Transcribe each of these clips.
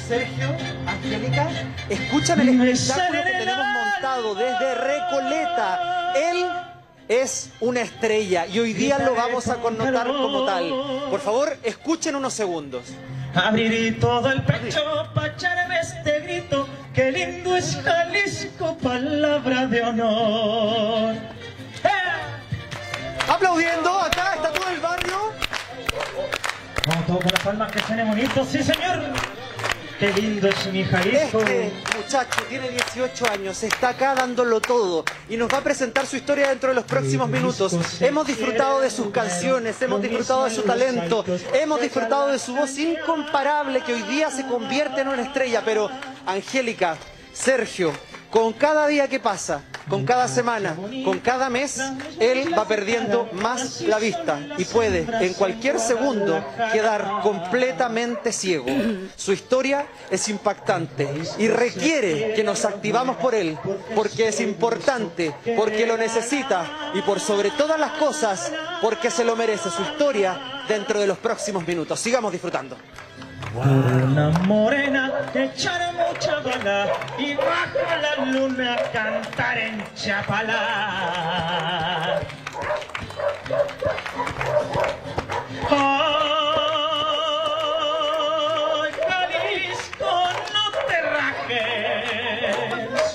Sergio, Angélica, escuchan el espectáculo que tenemos montado desde Recoleta. Él es una estrella y hoy día lo vamos a connotar como tal. Por favor, escuchen unos segundos. Abriré todo el pecho para echarme este grito. Qué lindo es Jalisco, palabra de honor. Aplaudiendo, acá está todo el barrio. Vamos todos con las palmas, que suene bonito, sí señor. Qué lindo es mi Jalisco. Este muchacho tiene 18 años, está acá dándolo todo y nos va a presentar su historia dentro de los próximos minutos. Hemos disfrutado de sus canciones, hemos disfrutado de su talento, hemos disfrutado de su voz incomparable que hoy día se convierte en una estrella. Pero, Angélica, Sergio, con cada día que pasa, con cada semana, con cada mes, él va perdiendo más la vista y puede en cualquier segundo quedar completamente ciego. Su historia es impactante y requiere que nos activamos por él, porque es importante, porque lo necesita y por sobre todas las cosas, porque se lo merece. Su historia dentro de los próximos minutos. Sigamos disfrutando. Por una morena que echará mucha bala y baja la luna a cantar en Chapala. ¡Ay, Jalisco, no te rajes!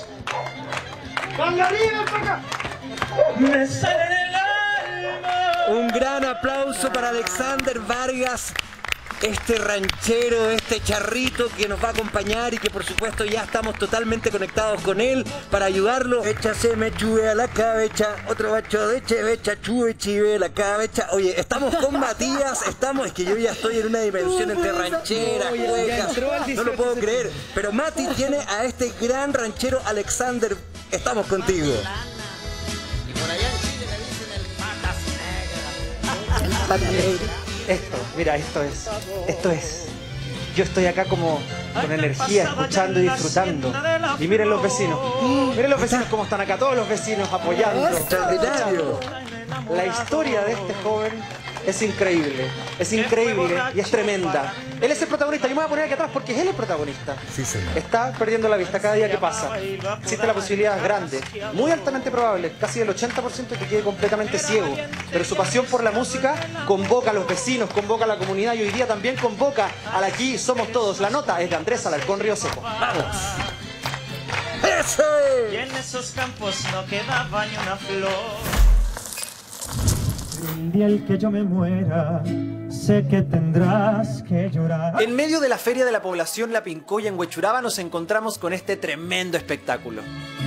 ¡Me sale en el alma! Un gran aplauso para Alexander Vargas, este ranchero, este charrito que nos va a acompañar y que por supuesto ya estamos totalmente conectados con él para ayudarlo. Echa se me chube a la cabeza, otro bacho de chevecha, chube chive la cabeza. Oye, estamos con Matías, es que yo ya estoy en una dimensión entre rancheras, cuecas, no lo puedo creer. Pero Mati tiene a este gran ranchero Alexander, estamos contigo. Y por allá en Chile le dicen el patas negras. El Patas negras. Esto, mira, esto es. Yo estoy acá como con energía, escuchando y disfrutando. Y miren los vecinos cómo están acá, todos los vecinos apoyando. Extraordinario. La historia de este joven es increíble y es tremenda. Él es el protagonista, yo me voy a poner aquí atrás porque es él el protagonista. Sí, señor. Está perdiendo la vista cada día que pasa. Existe la posibilidad grande, muy altamente probable, casi del 80% de que quede completamente ciego. Pero su pasión por la música convoca a los vecinos, convoca a la comunidad y hoy día también convoca al Aquí Somos Todos. La nota es de Andrés Alarcón Río Seco. ¡Vamos! Y en esos campos no quedaba ni una flor. El día el que yo me muera, sé que tendrás que llorar. En medio de la Feria de la Población La Pincoya en Huechuraba nos encontramos con este tremendo espectáculo.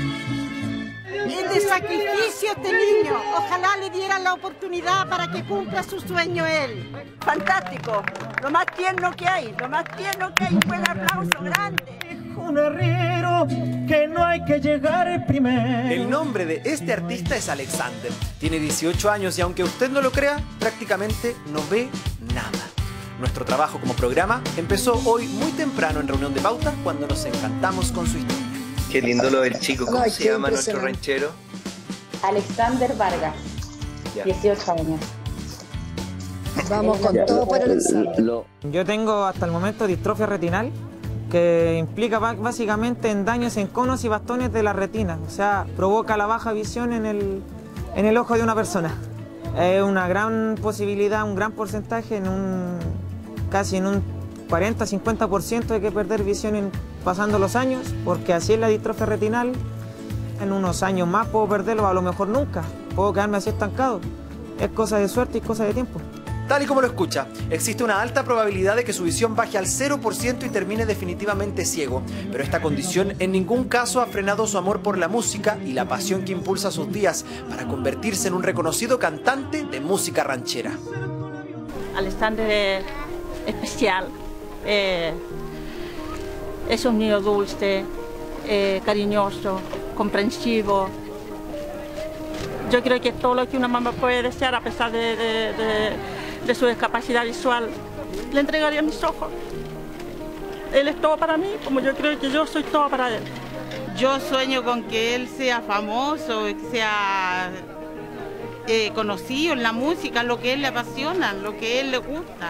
Es de sacrificio este niño. Ojalá le dieran la oportunidad para que cumpla su sueño él. Fantástico, lo más tierno que hay, Un buen aplauso grande. Un arriero que no hay que llegar primero. El nombre de este artista es Alexander. Tiene 18 años y aunque usted no lo crea, prácticamente no ve nada. Nuestro trabajo como programa empezó hoy muy temprano en Reunión de Pauta cuando nos encantamos con su historia. Qué lindo lo del chico, ¿cómo Ay, se qué llama nuestro impresionante. ranchero? Alexander Vargas, Ya. 18 años. Vamos con todo por Alexander. Yo tengo hasta el momento distrofia retinal, que implica básicamente en daños en conos y bastones de la retina, o sea, provoca la baja visión en el ojo de una persona. Es una gran posibilidad, un gran porcentaje, casi en un 40-50% hay que perder visión pasando los años, porque así es la distrofia retinal. En unos años más puedo perderlo, a lo mejor nunca, puedo quedarme así estancado. Es cosa de suerte y cosa de tiempo. Tal y como lo escucha, existe una alta probabilidad de que su visión baje al 0% y termine definitivamente ciego. Pero esta condición en ningún caso ha frenado su amor por la música y la pasión que impulsa sus días para convertirse en un reconocido cantante de música ranchera. Alexander es especial, es un niño dulce, cariñoso, comprensivo. Yo creo que es todo lo que una mamá puede desear a pesar de su discapacidad visual. Le entregaría mis ojos. Él es todo para mí, como yo creo que yo soy todo para él. Yo sueño con que él sea famoso, que sea conocido en la música, lo que él le apasiona, lo que él le gusta.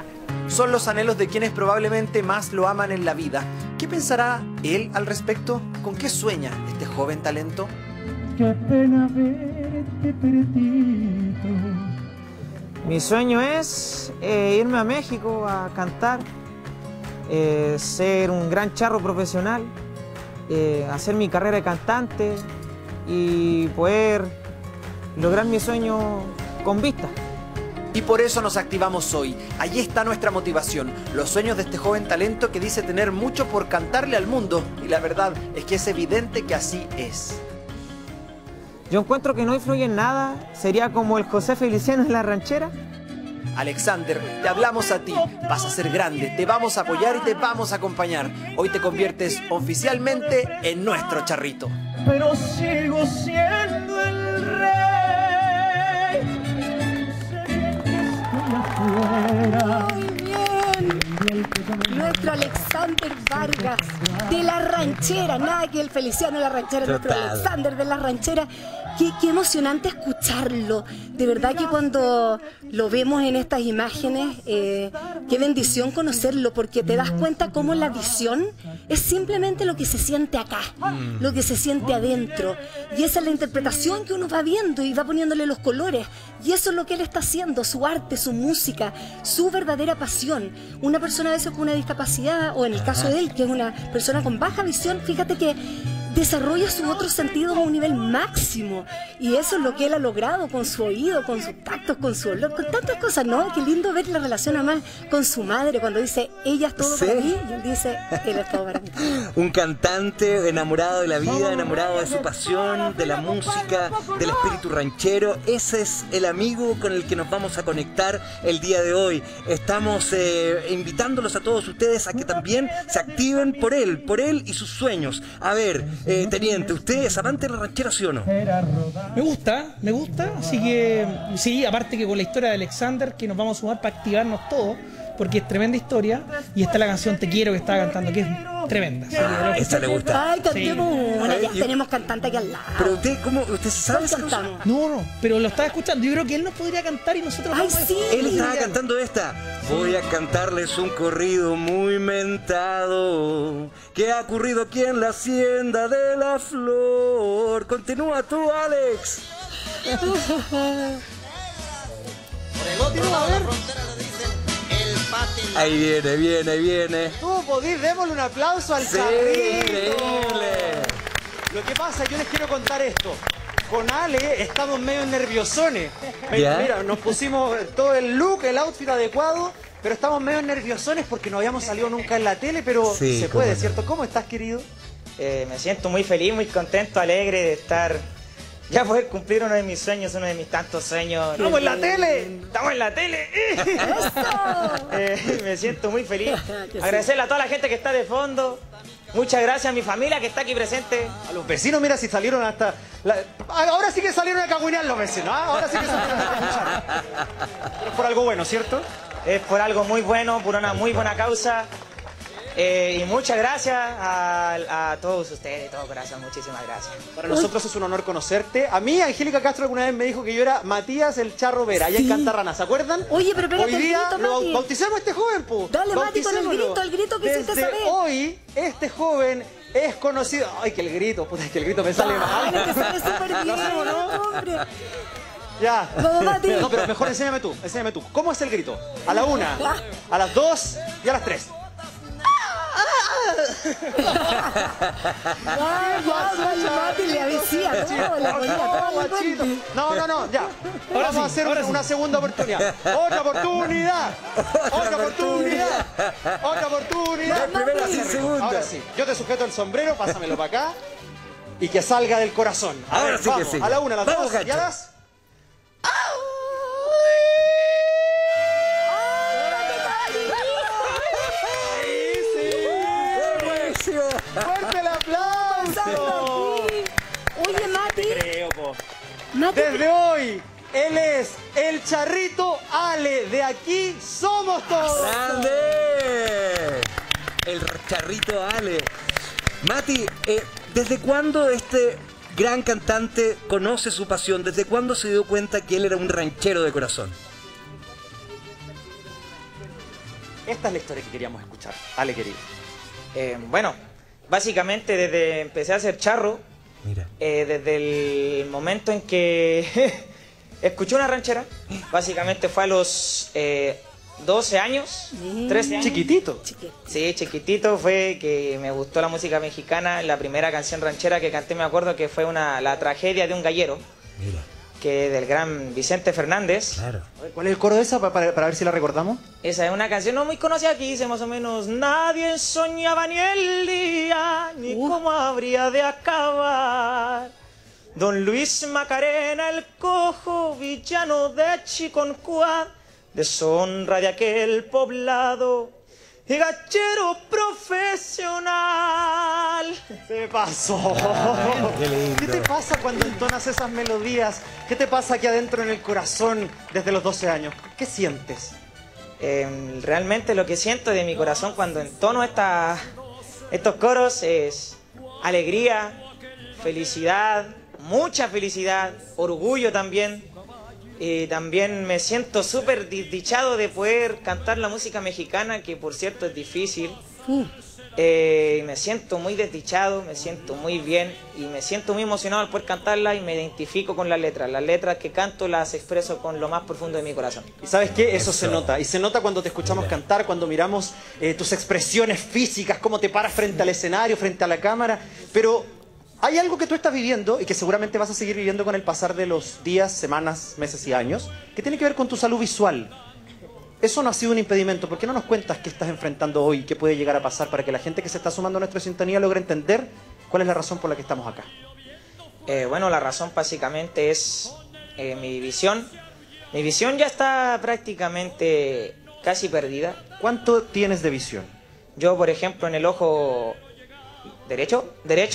son los anhelos de quienes probablemente más lo aman en la vida. ¿Qué pensará él al respecto? ¿Con qué sueña este joven talento? Qué pena verte perdido. Mi sueño es irme a México a cantar, ser un gran charro profesional, hacer mi carrera de cantante y poder lograr mi sueño con vista. Y por eso nos activamos hoy. Allí está nuestra motivación, los sueños de este joven talento que dice tener mucho por cantarle al mundo. Y la verdad es que es evidente que así es. Yo encuentro que no influye en nada, sería como el José Feliciano en La Ranchera. Alexander, te hablamos a ti, vas a ser grande, te vamos a apoyar y te vamos a acompañar. Hoy te conviertes oficialmente en nuestro charrito. Pero sigo siendo el rey. Muy bien. Nuestro Alexander Vargas de La Ranchera, nada que el Feliciano de La Ranchera, nuestro Alexander de La Ranchera. Qué emocionante escucharlo. De verdad que cuando lo vemos en estas imágenes, qué bendición conocerlo, porque te das cuenta cómo la visión es simplemente lo que se siente acá, lo que se siente adentro. Y esa es la interpretación que uno va viendo y va poniéndole los colores. Y eso es lo que él está haciendo, su arte, su música, su verdadera pasión. Una persona a veces con una discapacidad, o en el caso de él, que es una persona con baja visión, fíjate que desarrolla sus otros sentidos a un nivel máximo, y eso es lo que él ha logrado con su oído, con sus tactos, con su olor, con tantas cosas, ¿no? Qué lindo ver la relación además con su madre cuando dice, ella es todo para mí, y él dice, él es todo para mí. Un cantante enamorado de la vida, enamorado de su pasión, de la música, del espíritu ranchero. Ese es el amigo con el que nos vamos a conectar el día de hoy. Estamos invitándolos a todos ustedes a que también se activen por él y sus sueños. A ver, teniente, ¿usted es amante de La Ranchera, sí o no? Me gusta, así que sí, aparte que con la historia de Alexander, que nos vamos a sumar para activarnos todos, porque es tremenda historia, y está la canción Te Quiero que estaba cantando, que es tremenda. Esa le gusta. Ay, cantemos una, ya tenemos cantante aquí al lado. Pero usted se sabe esa canción. No, pero lo estaba escuchando, yo creo que él nos podría cantar y nosotros vamos a... Él estaba cantando esta. Voy a cantarles un corrido muy mentado que ha ocurrido aquí en la hacienda de la flor. Continúa tú, Alex. Por el otro lado de la frontera le dicen el patín. Ahí viene. Tú podís, démosle un aplauso al charrito. Increíble. Lo que pasa, yo les quiero contar esto. Con Ale estamos medio nerviosones. Mira, nos pusimos todo el look, el outfit adecuado, pero estamos medio nerviosones porque no habíamos salido nunca en la tele, pero sí, se puede, ¿cierto? ¿Cómo estás, querido? Me siento muy feliz, muy contento, alegre de estar... Ya poder cumplir uno de mis sueños, uno de mis tantos sueños. ¡Estamos en la tele! ¡Estamos en la tele! Me siento muy feliz. Agradecerle a toda la gente que está de fondo. Muchas gracias a mi familia que está aquí presente. A los vecinos, mira si salieron hasta... Ahora sí que salieron a cagüinear los vecinos, ¿eh? Ahora sí que salieron a escuchar. Pero es por algo bueno, ¿cierto? Es por algo muy bueno, por una muy buena causa. Y muchas gracias a todos ustedes, de todo corazón, muchísimas gracias. Para nosotros es un honor conocerte. A mí, Angélica Castro alguna vez me dijo que yo era Matías el Charro Vera, allá en Cantarrana, ¿se acuerdan? Oye, pero espérate, hoy día el grito, bauticemos a este joven, po. Dale, Mati, con el grito que hiciste saber. Hoy, este joven es conocido... Ay, que el grito, puta, que el grito me sale mal. Que sale súper bien, hombre. Ya. Vamos, Mati. No, pero mejor enséñame tú. ¿Cómo es el grito? A la 1, a las 2 y a las 3. No, ya. Vamos a hacer una segunda oportunidad. Otra oportunidad. Primera sin segunda. Ahora sí, yo te sujeto el sombrero, pásamelo para acá y que salga del corazón. A ver, sí, vamos, que sí. A la 1, a las 2 y a las... ¡Fuerte el aplauso! Oye, Mati. Te creo, po. Desde hoy, él es el Charrito Ale. De aquí somos todos. ¡Grande! El Charrito Ale. Mati, ¿desde cuándo este gran cantante conoce su pasión? ¿Desde cuándo se dio cuenta que él era un ranchero de corazón? Esta es la historia que queríamos escuchar. Ale, querido. Bueno, básicamente desde empecé a hacer charro, desde el momento en que escuché una ranchera, básicamente fue a los 12 años, 13 años. Chiquitito. Sí, chiquitito fue que me gustó la música mexicana. La primera canción ranchera que canté me acuerdo que fue la tragedia de un gallero. Mira. Que del gran Vicente Fernández. Claro. ¿Cuál es el coro de esa para ver si la recordamos? Esa es una canción no muy conocida que dice más o menos: nadie soñaba ni el día, ni cómo habría de acabar. Don Luis Macarena, el cojo, villano de Chiconcuá, deshonra de aquel poblado y gachero profesional. Se pasó. ¿Qué te pasa cuando entonas esas melodías? ¿Qué te pasa aquí adentro en el corazón desde los 12 años? ¿Qué sientes? Realmente lo que siento de mi corazón cuando entono estos coros es alegría, felicidad, mucha felicidad, orgullo también. También me siento súper desdichado de poder cantar la música mexicana, que por cierto es difícil. Me siento muy desdichado, me siento muy bien y me siento muy emocionado al poder cantarla y me identifico con las letras. Las letras que canto las expreso con lo más profundo de mi corazón. ¿Y sabes qué? Eso se nota. Y se nota cuando te escuchamos cantar, cuando miramos tus expresiones físicas, cómo te paras frente al escenario, frente a la cámara. Pero hay algo que tú estás viviendo y que seguramente vas a seguir viviendo con el pasar de los días, semanas, meses y años, que tiene que ver con tu salud visual. Eso no ha sido un impedimento. ¿Por qué no nos cuentas qué estás enfrentando hoy, qué puede llegar a pasar para que la gente que se está sumando a nuestra sintonía logre entender cuál es la razón por la que estamos acá? Bueno, la razón básicamente es mi visión. Mi visión ya está prácticamente casi perdida. ¿Cuánto tienes de visión? Yo, por ejemplo, en el ojo derecho,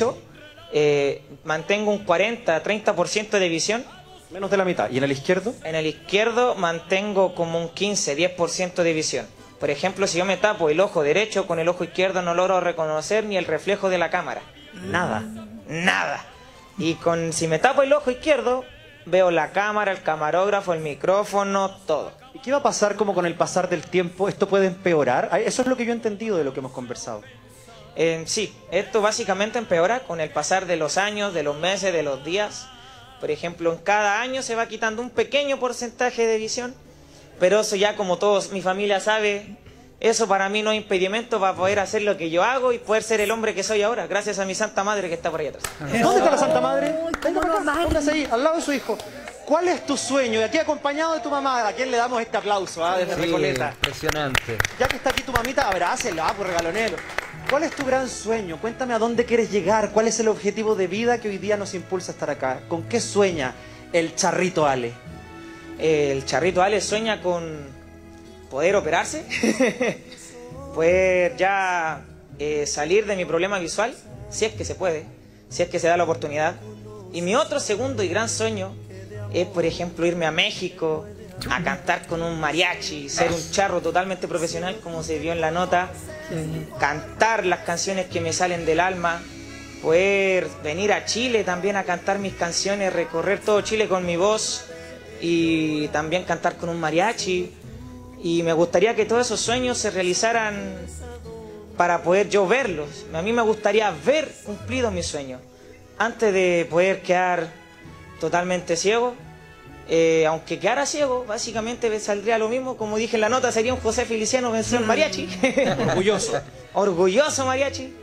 mantengo un 40-30% de visión. Menos de la mitad. ¿Y en el izquierdo? En el izquierdo mantengo como un 15-10% de visión. Por ejemplo, si yo me tapo el ojo derecho con el ojo izquierdo no logro reconocer ni el reflejo de la cámara. Nada. Nada. Y si me tapo el ojo izquierdo, veo la cámara, el camarógrafo, el micrófono, todo. ¿Y qué va a pasar como con el pasar del tiempo? ¿Esto puede empeorar? Eso es lo que yo he entendido de lo que hemos conversado. Sí, esto básicamente empeora con el pasar de los años, de los meses, de los días. Por ejemplo, en cada año se va quitando un pequeño porcentaje de visión, pero eso ya, como todos, mi familia sabe, eso para mí no es impedimento para poder hacer lo que yo hago y poder ser el hombre que soy ahora, gracias a mi Santa Madre que está por ahí atrás. ¿Dónde está la Santa Madre? Venga para acá, póngase ahí, al lado de su hijo. ¿Cuál es tu sueño? Y aquí acompañado de tu mamá, ¿a quién le damos este aplauso desde Recoleta? Impresionante. Ya que está aquí tu mamita, abrácela, por regalonero. ¿Cuál es tu gran sueño? Cuéntame a dónde quieres llegar, cuál es el objetivo de vida que hoy día nos impulsa a estar acá. ¿Con qué sueña el Charrito Ale? El Charrito Ale sueña con poder operarse, poder ya salir de mi problema visual, si es que se puede, si es que se da la oportunidad. Y mi otro segundo y gran sueño es, por ejemplo, irme a México a cantar con un mariachi, ser un charro totalmente profesional como se vio en la nota, cantar las canciones que me salen del alma, poder venir a Chile también a cantar mis canciones, recorrer todo Chile con mi voz y también cantar con un mariachi. Y me gustaría que todos esos sueños se realizaran para poder yo verlos. A mí me gustaría ver cumplidos mis sueños antes de poder quedar totalmente ciego. Aunque quedara ciego, básicamente me saldría lo mismo. Como dije en la nota, sería un José Feliciano vencido en mariachi. Orgulloso. Orgulloso mariachi.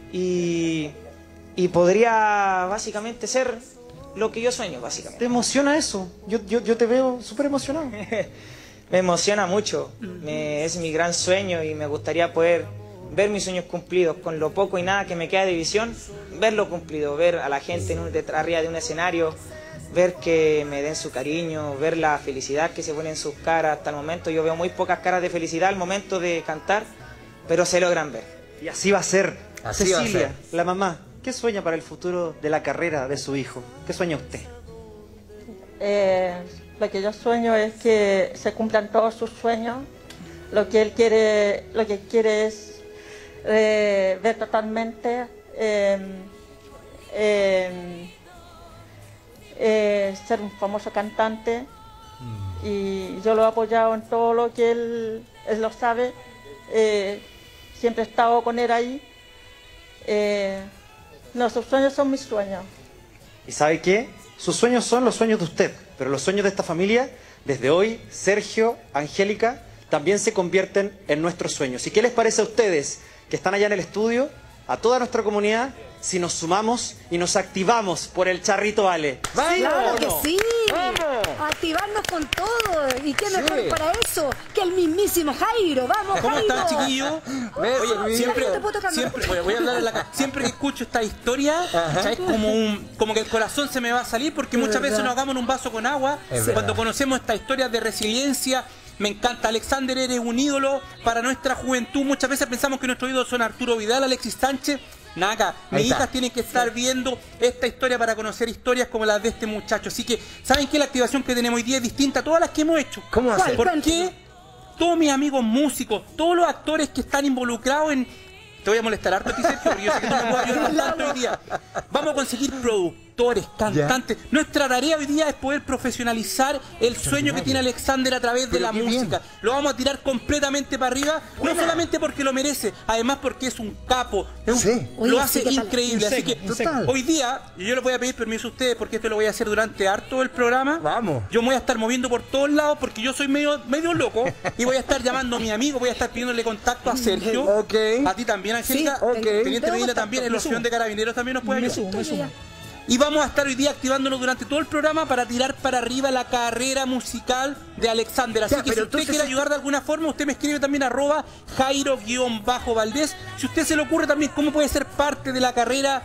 Y podría básicamente ser lo que yo sueño, básicamente. ¿Te emociona eso? Yo te veo súper emocionado. Me emociona mucho. Es mi gran sueño y me gustaría poder ver mis sueños cumplidos. Con lo poco y nada que me queda de visión, verlo cumplido. Ver a la gente arriba de un escenario, ver que me den su cariño, ver la felicidad que se pone en sus caras. Hasta el momento yo veo muy pocas caras de felicidad al momento de cantar, pero se logran ver. Y así va a ser. Así Cecilia, va a ser. la mamá, ¿qué sueña para el futuro de la carrera de su hijo? ¿Qué sueña usted? Lo que yo sueño es que se cumplan todos sus sueños. Lo que él quiere, es ver totalmente ser un famoso cantante, y yo lo he apoyado en todo lo que él lo sabe. siempre he estado con él ahí. Nuestros sueños son mis sueños. ¿Y sabe qué? Sus sueños son los sueños de usted, pero los sueños de esta familia, desde hoy, Sergio, Angélica, también se convierten en nuestros sueños. ¿Y qué les parece a ustedes que están allá en el estudio, a toda nuestra comunidad, si nos sumamos y nos activamos por el Charrito Ale? ¡Vamos! ¡Claro que sí! ¡Vamos! Activarnos con todo. ¿Y qué mejor para eso que el mismísimo Jairo? ¡Vamos, ¿Cómo Jairo! estás, chiquillo? Oye, siempre que escucho esta historia, es como que el corazón se me va a salir, porque muchas veces nos ahogamos en un vaso con agua. Cuando conocemos esta historia de resiliencia, me encanta. Alexander, eres un ídolo para nuestra juventud. Muchas veces pensamos que nuestros ídolos son Arturo Vidal, Alexis Sánchez. Nada, mis hijas tienen que estar viendo esta historia para conocer historias como las de este muchacho. Así que, ¿saben qué? La activación que tenemos hoy día es distinta a todas las que hemos hecho. ¿Cómo hacer? Porque todos mis amigos músicos, todos los actores que están involucrados en... Te voy a molestar harto a ti, Sergio, porque yo sé que tú me puedes ayudar tanto hoy día. Vamos a conseguir productores, cantantes. Nuestra tarea hoy día es poder profesionalizar el sueño que tiene Alexander a través de la música. Lo vamos a tirar completamente para arriba, no solamente porque lo merece, además porque es un capo. Lo hace increíble. Así que hoy día, yo les voy a pedir permiso a ustedes, porque esto lo voy a hacer durante harto el programa. Vamos. Yo me voy a estar moviendo por todos lados, porque yo soy medio loco, y voy a estar llamando a mi amigo, voy a estar pidiéndole contacto a Sergio, a ti también, Angélica, Teniente Medina también, el Opción de Carabineros también nos puede ayudar. Y vamos a estar hoy día activándonos durante todo el programa para tirar para arriba la carrera musical de Alexander. Así que si usted quiere ayudar de alguna forma, usted me escribe también @Jairo_Valdés. Si a usted se le ocurre también cómo puede ser parte de la carrera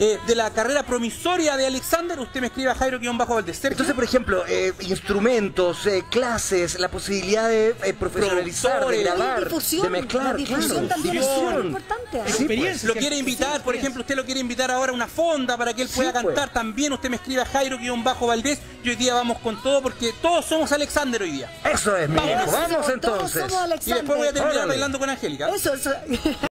promisoria de Alexander, usted me escribe a Jairo_Valdés. Entonces, por ejemplo, instrumentos, clases, la posibilidad de profesionalizar, de grabar, de mezclar, difusión también es súper importante. Lo quiere invitar, por ejemplo, usted lo quiere invitar ahora a una fonda para que él pueda cantar también, usted me escribe a Jairo_Valdés. Y hoy día vamos con todo, porque todos somos Alexander hoy día. Eso es, vamos entonces. Y después voy a terminar bailando con Angélica. Eso.